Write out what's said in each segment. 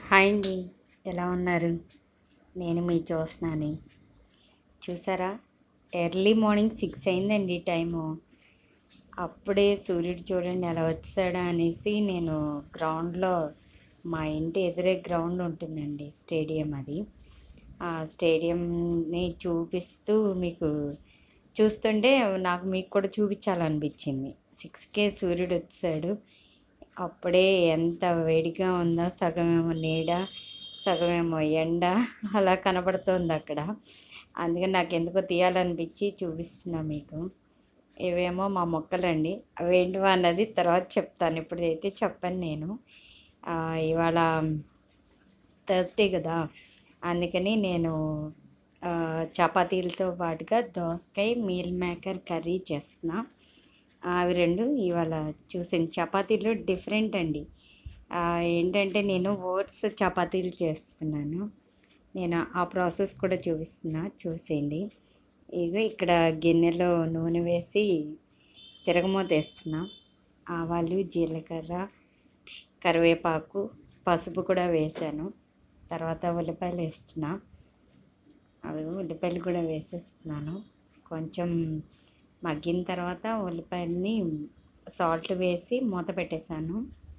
Hi అండి. ఎలా ఉన్నారు? నేను మీ జ్యోత్స్నాని. చూసారా? ఎర్లీ మార్నింగ్ 6 అయిందండి టైము. అప్పుడే సూర్యుడు చూడండి ఎలా వచ్చాడా అనేసి నేను గ్రౌండ్లో, మా ఇంటి ఎదురే గ్రౌండ్ ఉంటుందండి, స్టేడియం అది. ఆ స్టేడియంని చూపిస్తూ మీకు చూస్తుంటే మీకు కూడా చూపించాలనిపించింది. 6కే సూర్యుడు వచ్చాడు. అప్పుడే ఎంత వేడిగా ఉందో, సగమేమో నీడ, సగమేమో ఎండ అలా కనబడుతోంది అక్కడ. అందుకని నాకు ఎందుకో తీయాలనిపించి చూపిస్తున్నా మీకు. ఇవేమో మా మొక్కలండి. అవేంటివో అన్నది తర్వాత చెప్తాను. ఇప్పుడైతే చెప్పను నేను. ఇవాళ థర్స్డే కదా, అందుకని నేను చపాతీలతో పాటుగా దోసకాయ మీల్ మేకర్ కర్రీ చేస్తున్నా. అవి రెండు ఇవాళ చూసాను. చపాతీలు డిఫరెంట్ అండి. ఏంటంటే నేను ఓట్స్ చపాతీలు చేస్తున్నాను. నేను ఆ ప్రాసెస్ కూడా చూపిస్తున్నా, చూసేయండి. ఇగో ఇక్కడ గిన్నెలో నూనె వేసి తిరగమూత వేస్తున్నా. ఆవాలు, జీలకర్ర, కరివేపాకు, పసుపు కూడా వేసాను. తర్వాత ఉల్లిపాయలు వేస్తున్నా. అవి ఉల్లిపాయలు కూడా వేసేస్తున్నాను. కొంచెం మగ్గిన తర్వాత ఉల్లిపాయలని సాల్ట్ వేసి మూత పెట్టేశాను.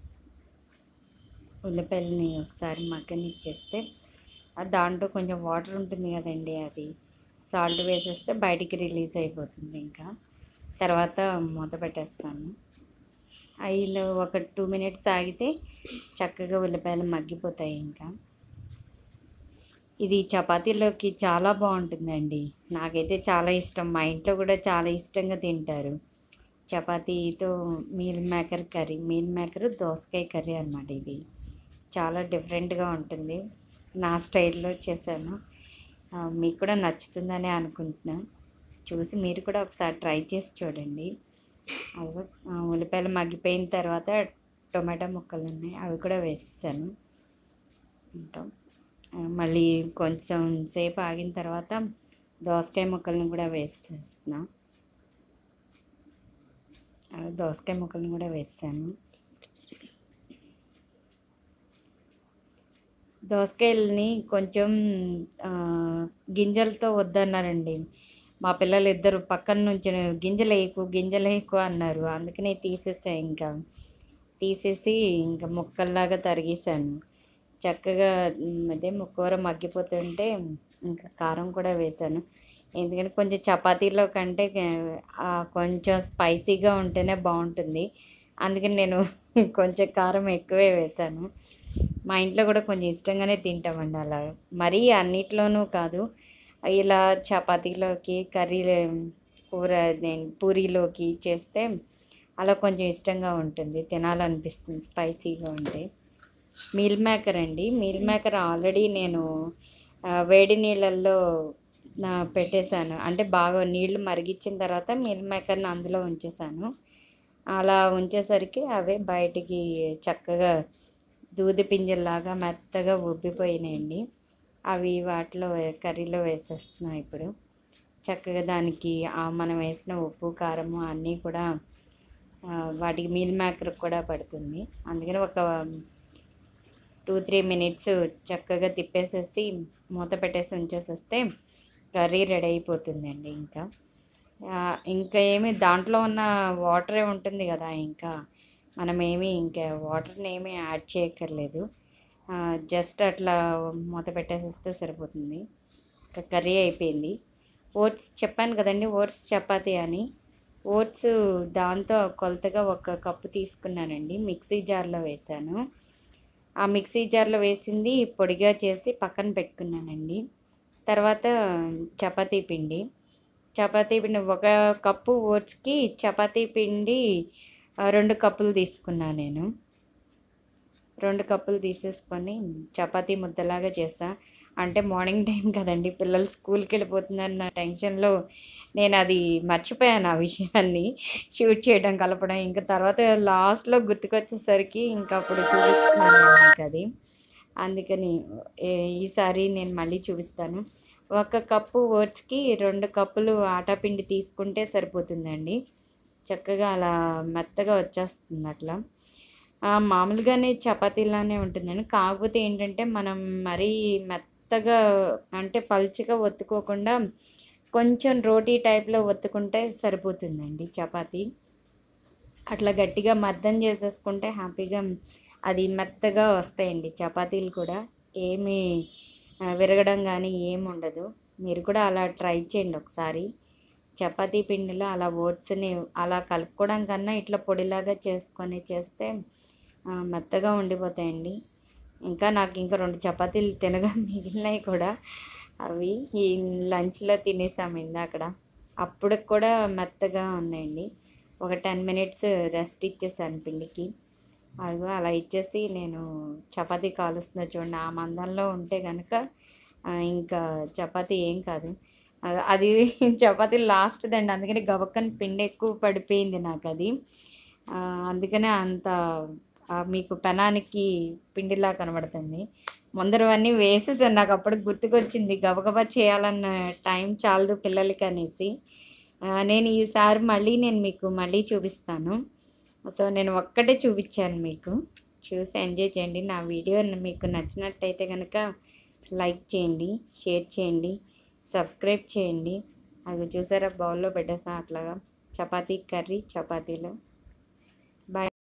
ఉల్లిపాయలని ఒకసారి మగ్గనిచ్చేస్తే దాంట్లో కొంచెం వాటర్ ఉంటుంది కదండి, అది సాల్ట్ వేసేస్తే బయటికి రిలీజ్ అయిపోతుంది. ఇంకా తర్వాత మూత పెట్టేస్తాను. అయిలో ఒక 2 మినిట్స్ ఆగితే చక్కగా ఉల్లిపాయలు మగ్గిపోతాయి. ఇంకా ఇది చపాతీలోకి చాలా బాగుంటుందండి. నాకైతే చాలా ఇష్టం. మా ఇంట్లో కూడా చాలా ఇష్టంగా తింటారు. చపాతీతో meal maker curry, meal maker దోసకాయ కర్రీ అన్నమాట. ఇది చాలా డిఫరెంట్గా ఉంటుంది. నా స్టైల్లో చేశాను. మీకు కూడా నచ్చుతుందని అనుకుంటున్నాను. చూసి మీరు కూడా ఒకసారి ట్రై చేసి చూడండి. అవి ఉల్లిపాయలు మగ్గిపోయిన తర్వాత టొమాటో ముక్కలు ఉన్నాయి, అవి కూడా వేసేసాను. ఉంటాం. మళ్ళీ కొంచెం సేపు ఆగిన తర్వాత దోసకాయ ముక్కలను కూడా వేసేస్తున్నా. దోసకాయ ముక్కలను కూడా వేసాను. దోసకాయలని కొంచెం గింజలతో వద్దన్నారండి మా పిల్లలు ఇద్దరు. పక్కన నుంచి గింజలు వేయకు అన్నారు. అందుకనే తీసేసి ఇంకా ముక్కల్లాగా తరిగేసాను. చక్కగా అదే కూర మగ్గిపోతుంటే ఇంకా కారం కూడా వేసాను. ఎందుకంటే కొంచెం చపాతీలో కంటే కొంచెం స్పైసీగా ఉంటేనే బాగుంటుంది. అందుకని నేను కొంచెం కారం ఎక్కువే వేసాను. మా ఇంట్లో కూడా కొంచెం ఇష్టంగానే తింటామండి అలా. మరీ అన్నిట్లోనూ కాదు, ఇలా చపాతీలోకి కూర పూరీలోకి చేస్తే అలా కొంచెం ఇష్టంగా ఉంటుంది, తినాలనిపిస్తుంది స్పైసీగా ఉంటే. మీల్ మేకర్ అండి. మీల్ మేకర్ ఆల్రెడీ నేను వేడి నీళ్ళల్లో పెట్టేశాను. అంటే బాగా నీళ్లు మరిగించిన తర్వాత మీల్ మేకర్ని అందులో ఉంచేసాను. అలా ఉంచేసరికి అవే బయటికి చక్కగా దూది పింజల్లాగా మెత్తగా ఉబ్బిపోయినాయండి. అవి వాటిలో కర్రీలో వేసేస్తున్నాం ఇప్పుడు. చక్కగా దానికి మనం వేసిన ఉప్పు, కారము అన్నీ కూడా వాటికి మీల్ మేకర్ కూడా పడుతుంది. అందుకని ఒక 2-3 మినిట్స్ చక్కగా తిప్పేసేసి మూత పెట్టేసి ఉంచేసేస్తే కర్రీ రెడీ అయిపోతుందండి. ఇంకా ఏమి దాంట్లో ఉన్న వాటరే ఉంటుంది కదా, ఇంకా మనమేమి ఇంకా వాటర్ని ఏమీ యాడ్ చేయక్కర్లేదు. జస్ట్ అట్లా మూత పెట్టేసేస్తే సరిపోతుంది. ఇంకా కర్రీ అయిపోయింది. ఓట్స్ చెప్పాను కదండి, ఓట్స్ చపాతీ అని. ఓట్స్ దాంతో కొలతగా 1 కప్పు తీసుకున్నానండి. మిక్సీ జార్లో వేసాను. ఆ మిక్సీ జార్లో వేసింది పొడిగా చేసి పక్కన పెట్టుకున్నానండి. తర్వాత చపాతీ పిండి 1 కప్పు ఓట్స్కి చపాతీ పిండి 2 కప్పులు తీసుకున్నాను నేను. 2 కప్పులు తీసేసుకొని చపాతీ ముద్దలాగా చేసా. అంటే మార్నింగ్ టైం కదండి, పిల్లలు స్కూల్కి వెళ్ళిపోతున్నారన్న టెన్షన్లో నేను అది మర్చిపోయాను, ఆ విషయాన్ని షూట్ చేయడం, కలపడం. ఇంకా తర్వాత లాస్ట్లో గుర్తుకొచ్చేసరికి ఇంకా అప్పుడు చూపిస్తున్నాను మీకు అది. అందుకని ఈసారి నేను మళ్ళీ చూపిస్తాను. 1 కప్పు ఓట్స్కి 2 కప్పులు ఆటాపిండి తీసుకుంటే సరిపోతుందండి. చక్కగా అలా మెత్తగా వచ్చేస్తుంది అట్లా. మామూలుగానే చపాతీలానే ఉంటుందండి. కాకపోతే ఏంటంటే, మనం మరీ మెత్తగా అంటే పల్చగా ఒత్తుకోకుండా కొంచెం రోటీ టైప్‌లో ఒత్తుకుంటే సరిపోతుందండి చపాతీ. అట్లా గట్టిగా మద్దం చేసేసుకుంటే హ్యాపీగా అది మెత్తగా వస్తాయండి చపాతీలు కూడా. ఏమీ విరగడం గానీ ఏముండదు. మీరు కూడా అలా ట్రై చేయండి ఒకసారి. చపాతీ పిండిలో అలా ఓట్స్‌ని అలా కలుపుకోవడం కన్నా ఇట్లా పొడిలాగా చేసుకొని చేస్తే మెత్తగా ఉండిపోతాయండి. ఇంకా నాకు ఇంకా 2 చపాతీలు తినగా మిగిలినయి కూడా. అవి ఈ లంచ్‌లో తినేసాము ఇందాకడ. అప్పటికి కూడా మెత్తగా ఉన్నాయండి. ఒక 10 మినిట్స్ రెస్ట్ ఇచ్చేసాను పిండికి. అదిగో అలా ఇచ్చేసి నేను చపాతీ కాలుస్తున్నా చూడండి. ఆ మందంలో ఉంటే గనక ఇంకా చపాతీ ఏం కాదు. అది చపాతీ లాస్ట్‌దండి. అందుకని గబక్కన పిండి ఎక్కువ పడిపోయింది నాకది. అందుకనే అంత మీకు పెనానికి పిండిలా కనబడుతుంది. ముందరవన్నీ వేసేసాను. నాకప్పటికి గుర్తుకొచ్చింది. గబగబా చేయాలన్న టైం చాలదు పిల్లలకనేసి. నేను ఈసారి నేను మీకు మళ్ళీ చూపిస్తాను. సో, నేను ఒక్కటే చూపిచ్చాను మీకు. చూసి ఎంజాయ్ చేయండి. నా వీడియో మీకు నచ్చినట్టయితే గనక లైక్ చేయండి, షేర్ చేయండి, సబ్స్క్రైబ్ చేయండి. అది చూసారా బౌల్‌లో పెట్టేసా అట్లాగా. చపాతీ కర్రీ, చపాతీలు. బాయ్.